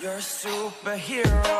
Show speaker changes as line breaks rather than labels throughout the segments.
You're a superhero.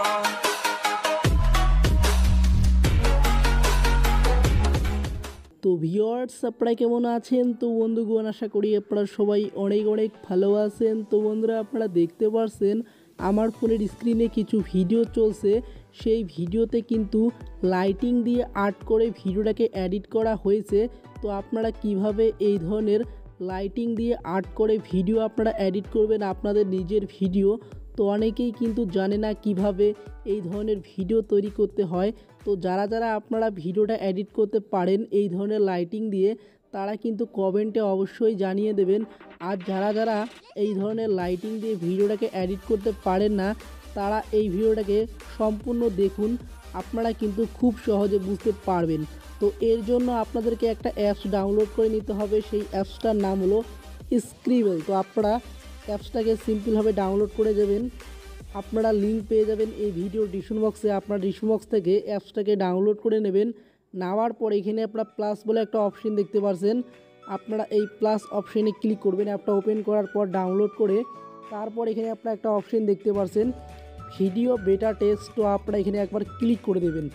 তো viewers আপনারা কেমন আছেন? তো বন্ধুগণ আশা করি আপনারা সবাই অনেক অনেক ভালো আছেন। তো বন্ধুরা আপনারা দেখতে পাচ্ছেন আমার ফোনের স্ক্রিনে কিছু ভিডিও চলছে। সেই ভিডিওতে কিন্তু লাইটিং দিয়ে আর্ট করে ভিডিওটাকে এডিট করা হয়েছে। তো আপনারা কিভাবে এই ধরনের লাইটিং দিয়ে আর্ট করে ভিডিও আপনারা এডিট করবেন আপনাদের নিজের ভিডিও, তো অনেকেই কিন্তু জানে না কিভাবে এই ধরনের ভিডিও তৈরি করতে হয়। তো যারা যারা আপনারা ভিডিওটা এডিট করতে পারেন এই ধরনের লাইটিং দিয়ে, তারা কিন্তু কমেন্টে অবশ্যই জানিয়ে দেবেন। আর যারা যারা এই ধরনের লাইটিং দিয়ে ভিডিওটাকে এডিট করতে পারেন না, তারা এই ভিডিওটাকে সম্পূর্ণ দেখুন, আপনারা কিন্তু খুব সহজে বুঝতে পারবেন। তো এর জন্য আপনাদেরকে একটা অ্যাপস ডাউনলোড করে নিতে হবে। সেই অ্যাপসটার নাম হলো স্ক্রিবল। তো আপনারা অ্যাপসটাকে সিম্পলভাবে ডাউনলোড করে যাবেন। আপনারা লিঙ্ক পেয়ে যাবেন এই ভিডিও ডিসক্রিপশন বক্সে। আপনার ডিসক্রিপশন বক্স থেকে অ্যাপসটাকে ডাউনলোড করে নেবেন। নেওয়ার পর এখানে আপনারা প্লাস বলে একটা অপশন দেখতে পাচ্ছেন, আপনারা এই প্লাস অপশানে ক্লিক করবেন। অ্যাপটা ওপেন করার পর ডাউনলোড করে তারপর এখানে আপনারা একটা অপশন দেখতে পাচ্ছেন ভিডিও বেটা টেস্ট। তো আপনারা এখানে একবার ক্লিক করে দেবেন।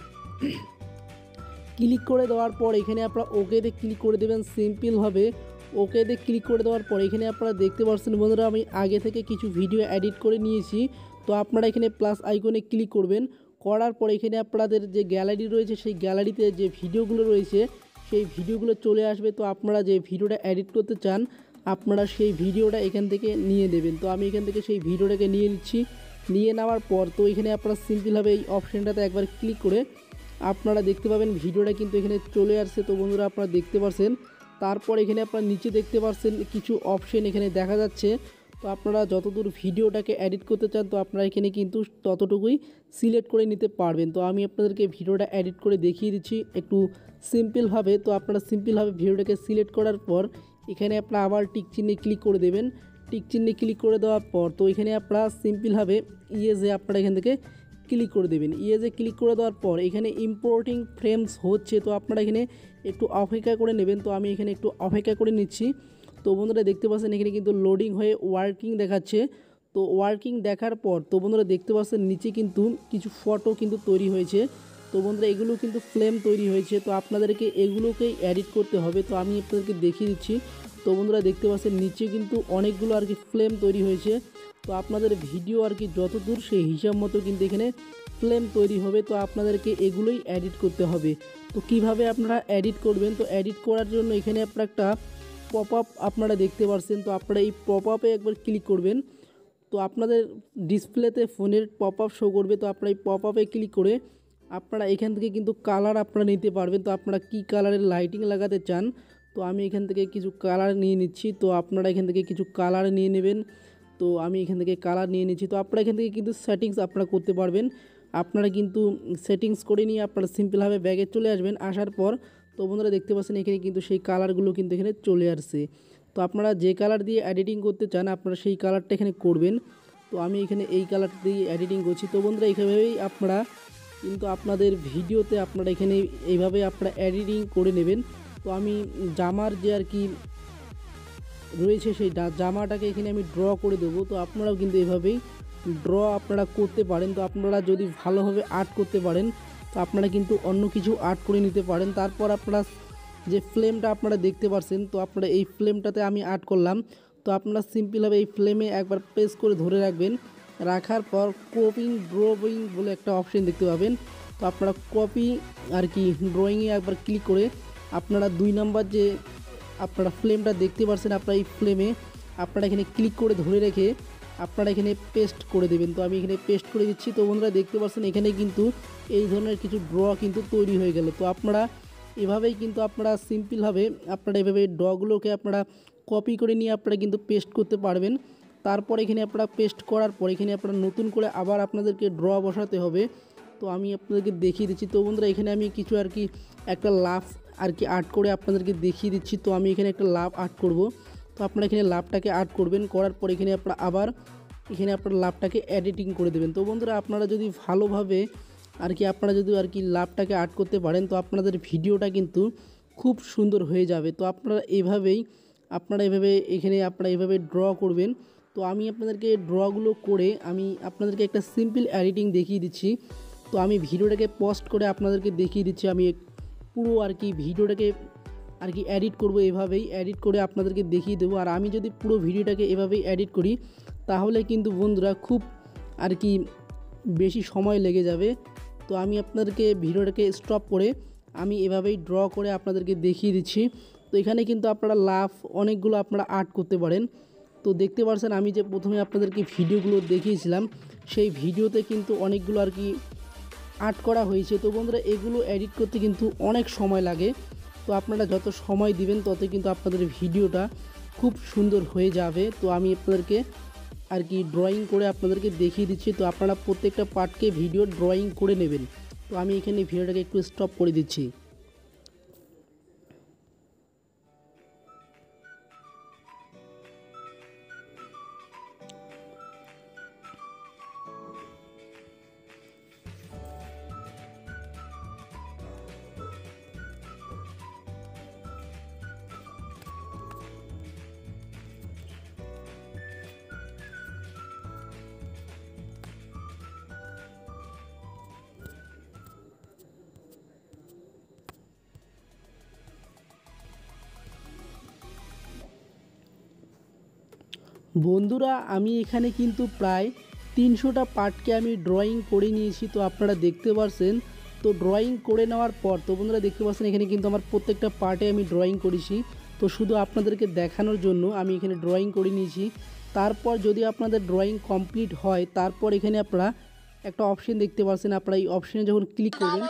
ক্লিক করে দেওয়ার পর এখানে আপনারা ওকেতে ক্লিক করে দেবেন সিম্পলভাবে। ওকেতে ক্লিক করে দেওয়ার পর এখানে আপনারা দেখতে পাচ্ছেন বন্ধুরা আমি আগে থেকে কিছু ভিডিও এডিট করে নিয়েছি। তো আপনারা এখানে প্লাস আইকনে ক্লিক করবেন। করার পর এখানে আপনাদের যে গ্যালারি রয়েছে সেই গ্যালারিতে যে ভিডিওগুলো রয়েছে সেই ভিডিওগুলো চলে আসবে। তো আপনারা যে ভিডিওটা এডিট করতে চান আপনারা সেই ভিডিওটা এখান থেকে নিয়ে নেবেন। তো আমি এখান থেকে সেই ভিডিওটাকে নিয়ে নিচ্ছি। নিয়ে নেওয়ার পর তো এখানে আপনারা সিম্পলভাবে এই অপশানটাতে একবার ক্লিক করে আপনারা দেখতে পাবেন ভিডিওটা কিন্তু এখানে চলে আসছে। তো বন্ধুরা আপনারা দেখতে পাচ্ছেন। তারপর এখানে আপনারা নিচে দেখতে পাচ্ছেন কিছু অপশন এখানে দেখা যাচ্ছে। তো আপনারা যতদূর ভিডিওটাকে এডিট করতে চান তো আপনারা এখানে কিন্তু ততটুকুই সিলেক্ট করে নিতে পারবেন। তো আমি আপনাদেরকে ভিডিওটা এডিট করে দেখিয়ে দিচ্ছি একটু সিম্পলভাবে। তো আপনারা সিম্পলভাবে ভিডিওটাকে সিলেক্ট করার পর এখানে আপনারা আবার টিক চিহ্নে ক্লিক করে দেবেন। টিক চিহ্নে ক্লিক করে দেওয়ার পর তো এখানে আপনারা সিম্পলভাবে ইয়েজে আপনারা এখান থেকে ক্লিক করে দেবেন। ইয়েজে ক্লিক করে দেওয়ার পর এখানে ইম্পোর্টিং ফ্রেমস হচ্ছে, তো আপনারা এখানে একটু অপেক্ষা করে নেবেন। তো আমি এখানে একটু অপেক্ষা করে নিচ্ছি। তো বন্ধুরা দেখতে পাচ্ছেন এখানে কিন্তু লোডিং হয়ে ওয়ার্কিং দেখাচ্ছে। তো ওয়ার্কিং দেখার পর তো বন্ধুরা দেখতে পাচ্ছেন নিচে কিন্তু কিছু ফটো কিন্তু তৈরি হয়েছে। তো বন্ধুরা এগুলো কিন্তু ফ্লেম তৈরি হয়েছে। তো আপনাদেরকে এগুলোকেই এডিট করতে হবে। তো আমি আপনাদেরকে দেখিয়ে দিচ্ছি। তো বন্ধুরা দেখতে পাচ্ছেন নিচে কিন্তু অনেকগুলো আর কি ফ্লেম তৈরি হয়েছে। তো আপনাদের ভিডিও আর কি যতদূর সেই হিসাব মতো কিন্তু এখানে ফ্লেম তৈরি হবে। তো আপনাদেরকে এগুলোই এডিট করতে হবে। তো কিভাবে আপনারা এডিট করবেন, তো এডিট করার জন্য এখানে আপনারা একটা পপ আপ আপনারা দেখতে পাচ্ছেন। তো আপনারা এই পপ আপে একবার ক্লিক করবেন। তো আপনাদের ডিসপ্লেতে ফোনের পপ আপ শো করবে। তো আপনারা এই পপ আপে ক্লিক করে আপনারা এখান থেকে কিন্তু কালার আপনারা নিতে পারবেন। তো আপনারা কি কালারের লাইটিং লাগাতে চান, তো আমি এখান থেকে কিছু কালার নিয়ে নিচ্ছি। তো আপনারা এখান থেকে কিছু কালার নিয়ে নেবেন। তো আমি এখান থেকে কালার নিয়ে নিচ্ছি। তো আপনারা এখান থেকে কিন্তু সেটিংস আপনারা করতে পারবেন। আপনারা কিন্তু সেটিংস করে নিয়ে আপনারা সিম্পলভাবে ব্যাগে চলে আসবেন। আসার পর তো বন্ধুরা দেখতে পাচ্ছেন এখানে কিন্তু সেই কালারগুলো কিন্তু এখানে চলে আসছে। তো আপনারা যে কালার দিয়ে এডিটিং করতে চান আপনারা সেই কালারটা এখানে করবেন। তো আমি এখানে এই কালার দিয়ে এডিটিং করছি। তো বন্ধুরা এইভাবেই আপনারা কিন্তু আপনাদের ভিডিওতে আপনারা এখানে এইভাবে আপনারা এডিটিং করে নেবেন। তো আমি জামার যে আর কি রয়েছে সেই জামাটাকে এখানে আমি ড্র করে দেবো। তো আপনারাও কিন্তু এভাবেই ড্র আপনারা করতে পারেন। তো আপনারা যদি ভালোভাবে আর্ট করতে পারেন তো আপনারা কিন্তু অন্য কিছু আর্ট করে নিতে পারেন। তারপর আপনারা যে ফ্লেমটা আপনারা দেখতে পাচ্ছেন, তো আপনারা এই ফ্লেমটাতে আমি আর্ট করলাম। তো আপনারা সিম্পলভাবে এই ফ্লেমে একবার প্রেস করে ধরে রাখবেন। রাখার পর কপিং ড্রয়িং বলে একটা অপশন দেখতে পাবেন। তো আপনারা কপি আর কি ড্রয়িংয়ে একবার ক্লিক করে আপনারা 2 নাম্বার যে আপনারা ফ্লেমটা দেখতে পাচ্ছেন আপনারা এই ফ্লেমে আপনারা এখানে ক্লিক করে ধরে রেখে আপনারা এখানে পেস্ট করে দেবেন। তো আমি এখানে পেস্ট করে দিচ্ছি। তো বন্ধুরা দেখতে পাচ্ছেন এখানে কিন্তু এই ধরনের কিছু ড্র কিন্তু তৈরি হয়ে গেল। তো আপনারা এভাবেই কিন্তু আপনারা সিম্পলভাবে আপনারা এভাবে ড্রগুলোকে আপনারা কপি করে নিয়ে আপনারা কিন্তু পেস্ট করতে পারবেন। তারপর এখানে আপনারা পেস্ট করার পর এখানে আপনারা নতুন করে আবার আপনাদেরকে ড্র বসাতে হবে। তো আমি আপনাদেরকে দেখিয়ে দিচ্ছি। তো বন্ধুরা এখানে আমি কিছু আর কি একটা লাভ আর কি আর্ট করে আপনাদেরকে দেখিয়ে দিচ্ছি। তো আমি এখানে একটা লাভ আর্ট করব। তো আপনারা এখানে লাভটাকে আর্ট করবেন। করার পর এখানে আপনারা আবার এখানে আপনার লাভটাকে এডিটিং করে দেবেন। তো বন্ধুরা আপনারা যদি ভালোভাবে আর কি আপনারা যদি আর কি লাভটাকে আর্ট করতে পারেন তো আপনাদের ভিডিওটা কিন্তু খুব সুন্দর হয়ে যাবে। তো আপনারা এভাবে এখানে আপনারা এভাবে ড্র করবেন। তো আমি আপনাদেরকে ড্রগুলো করে আমি আপনাদেরকে একটা সিম্পল এডিটিং দেখিয়ে দিচ্ছি। তো আমি ভিডিওটাকে পোস্ট করে আপনাদেরকে দেখিয়ে দিচ্ছি আমি পুরো আর কি ভিডিওটাকে আর কি এডিট করব, এভাবেই এডিট করে আপনাদেরকে দেখিয়ে দেবো। আর আমি যদি পুরো ভিডিওটাকে এভাবেই এডিট করি তাহলে কিন্তু বন্ধুরা খুব আর কি বেশি সময় লেগে যাবে। তো আমি আপনাদেরকে ভিডিওটাকে স্টপ করে আমি এভাবেই ড্র করে আপনাদেরকে দেখিয়ে দিচ্ছি। তো এখানে কিন্তু আপনারা লাভ অনেকগুলো আপনারা আর্ট করতে পারেন। তো দেখতে পাচ্ছেন আমি যে প্রথমে আপনাদেরকে ভিডিওগুলো দেখিয়েছিলাম সেই ভিডিওতে কিন্তু অনেকগুলো আর কি আর্ট করা হয়েছে। তো বন্ধুরা এগুলো এডিট করতে কিন্তু অনেক সময় লাগে। তো আপনারা যত সময় দিবেন তত কিন্তু আপনাদের ভিডিওটা খুব সুন্দর হয়ে যাবে। তো আমি আপনাদেরকে আর কি ড্রয়িং করে আপনাদেরকে দেখিয়ে দিচ্ছি। তো আপনারা প্রত্যেকটা পার্টকে ভিডিও ড্রয়িং করে নেবেন। তো আমি এখানে ভিডিওটাকে একটু স্টপ করে দিচ্ছি। বন্ধুরা আমি এখানে কিন্তু প্রায় 300টা পার্টকে আমি ড্রয়িং করে নিয়েছি। তো আপনারা দেখতে পাচ্ছেন। তো ড্রয়িং করে নেওয়ার পর তো বন্ধুরা দেখতে পাচ্ছেন এখানে কিন্তু আমার প্রত্যেকটা পার্টে আমি ড্রয়িং করেছি। তো শুধু আপনাদেরকে দেখানোর জন্য আমি এখানে ড্রয়িং করে নিয়েছি। তারপর যদি আপনাদের ড্রয়িং কমপ্লিট হয় তারপর এখানে আপনারা একটা অপশন দেখতে পাচ্ছেন। আপনারা এই অপশনে যখন ক্লিক করবেন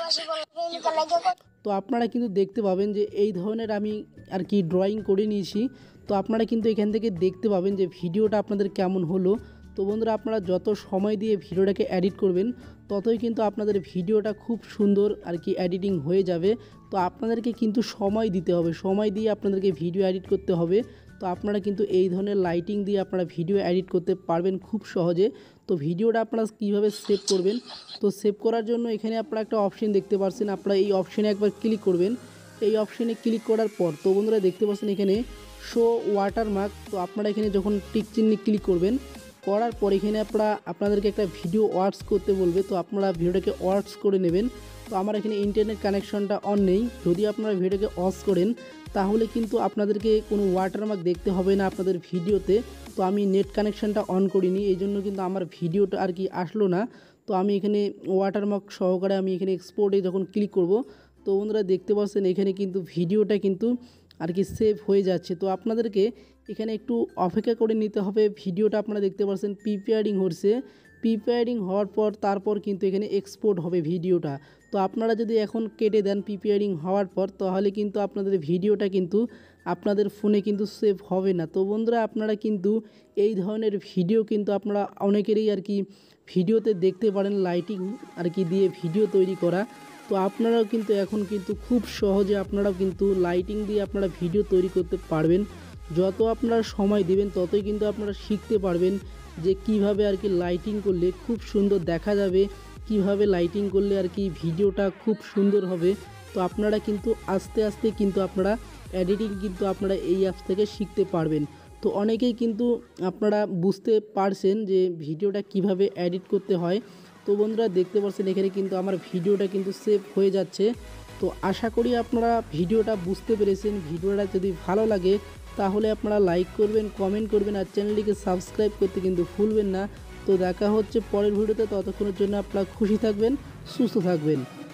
তো আপনারা কিন্তু দেখতে পাবেন যে এই ধরনের আমি আর কি ড্রয়িং করে নিয়েছি। তো আপনারা কিন্তু এখান থেকে দেখতে পাবেন যে ভিডিওটা আপনাদের কেমন হলো। তো বন্ধুরা আপনারা যত সময় দিয়ে ভিডিওটাকে এডিট করবেন ততই কিন্তু আপনাদের ভিডিওটা খুব সুন্দর আর কি এডিটিং হয়ে যাবে। তো আপনাদেরকে কিন্তু সময় দিতে হবে, সময় দিয়ে আপনাদেরকে ভিডিও এডিট করতে হবে। তো আপনারা কিন্তু এই ধরনের লাইটিং দিয়ে আপনারা ভিডিও এডিট করতে পারবেন খুব সহজে। তো ভিডিওটা আপনারা কীভাবে সেভ করবেন, তো সেভ করার জন্য এখানে আপনারা একটা অপশন দেখতে পাচ্ছেন। আপনারা এই অপশনে একবার ক্লিক করবেন। এই অপশনে ক্লিক করার পর তো বন্ধুরা দেখতে পাচ্ছেন এখানে শো ওয়াটারমার্ক। তো আপনারা এখানে যখন টিক চিহ্নে ক্লিক করবেন করার পর এখানে আপনাদেরকে একটা ভিডিও ওয়ার্ডস করতে বলবে। তো আপনারা ভিডিওটাকে ওয়ার্ডস করে নেবেন। তো আমার এখানে ইন্টারনেট কানেকশনটা অন নেই। যদি আপনারা ভিডিওকে অফ করেন তাহলে কিন্তু আপনাদেরকে কোনো ওয়াটারমার্ক দেখতে হবে না আপনাদের ভিডিওতে। তো আমি নেট কানেকশনটা অন করিনি, এই জন্য কিন্তু আমার ভিডিওটা আর কি আসলো না। তো আমি এখানে ওয়াটারমার্ক সহকারে আমি এখানে এক্সপোর্টে যখন ক্লিক করব তো বন্ধুরা দেখতে পাচ্ছেন এখানে কিন্তু ভিডিওটা কিন্তু আর কি সেভ হয়ে যাচ্ছে। তো আপনাদেরকে এখানে একটু অপেক্ষা করে নিতে হবে। ভিডিওটা আপনারা দেখতে পাচ্ছেন প্রিপেয়ারিং হচ্ছে, প্রিপেয়ারিং হওয়ার পর তারপর কিন্তু এখানে এক্সপোর্ট হবে ভিডিওটা। তো আপনারা যদি এখন কেটে দেন প্রিপেয়ারিং হওয়ার পর তাহলে কিন্তু আপনাদের ভিডিওটা কিন্তু আপনাদের ফোনে কিন্তু সেভ হবে না। তো বন্ধুরা আপনারা কিন্তু এই ধরনের ভিডিও কিন্তু আপনারা অনেকেরই আর কি ভিডিওতে দেখতে পারেন লাইটিং আর কি দিয়ে ভিডিও তৈরি করা। তো আপনারাও কিন্তু এখন কিন্তু খুব সহজে আপনারাও কিন্তু লাইটিং দিয়ে আপনারা ভিডিও তৈরি করতে পারবেন। যত আপনারা সময় দিবেন ততই কিন্তু আপনারা শিখতে পারবেন যে কিভাবে আর কি লাইটিং করলে খুব সুন্দর দেখা যাবে, কিভাবে লাইটিং করলে আর কি ভিডিওটা খুব সুন্দর হবে। তো আপনারা কিন্তু আস্তে আস্তে কিন্তু আপনারা এডিটিং কিন্তু আপনারা এই অ্যাপস থেকে শিখতে পারবেন। তো অনেকেই কিন্তু আপনারা বুঝতে পারছেন যে ভিডিওটা কিভাবে এডিট করতে হয়। তো বন্ধুরা দেখতে পাচ্ছেন এখানে কিন্তু আমার ভিডিওটা কিন্তু সেভ হয়ে যাচ্ছে। তো আশা করি আপনারা ভিডিওটা বুঝতে পেরেছেন। ভিডিওটা যদি ভালো লাগে তাহলে আপনারা লাইক করবেন, কমেন্ট করবেন আর চ্যানেলটিকে সাবস্ক্রাইব করতে কিন্তু ভুলবেন না। তো দেখা হচ্ছে পরের ভিডিওতে, ততক্ষণের জন্য আপনারা খুশি থাকবেন, সুস্থ থাকবেন।